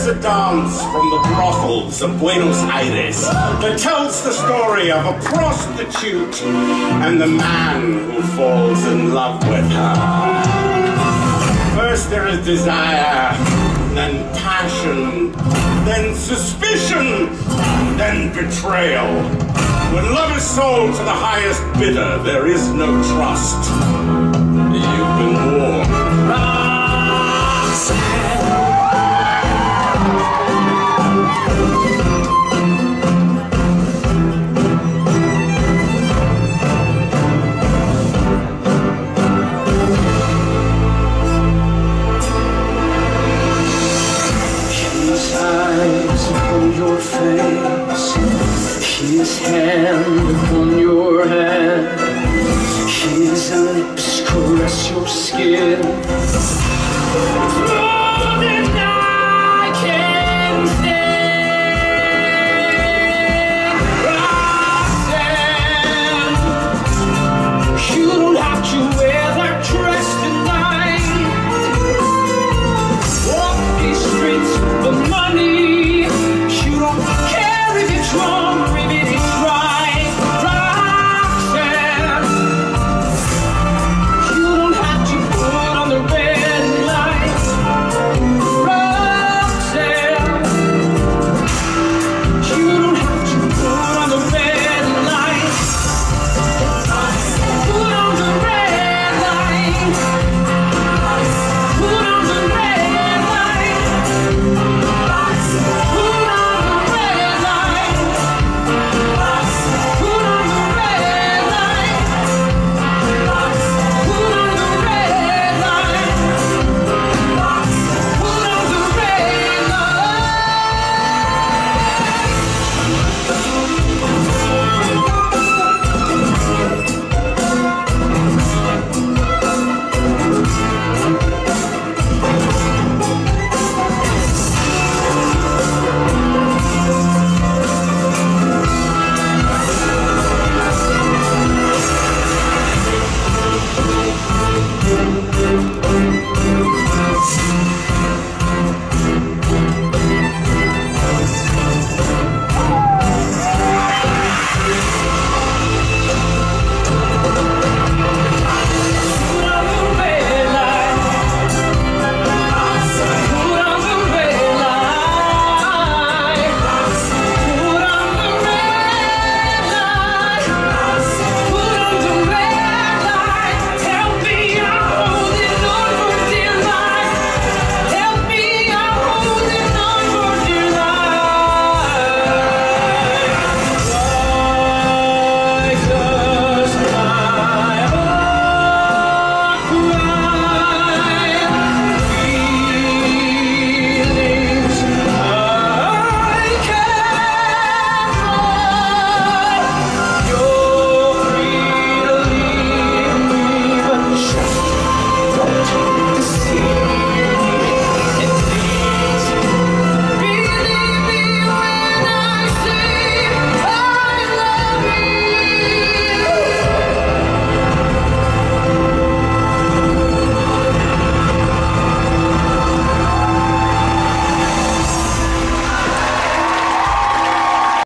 There's a dance from the brothels of Buenos Aires that tells the story of a prostitute and the man who falls in love with her. First there is desire, then passion, then suspicion, then betrayal. When love is sold to the highest bidder, there is no trust. You've been warned. Roxanne. His eyes upon your face, his hand upon your hand, his lips caress your skin. It's more than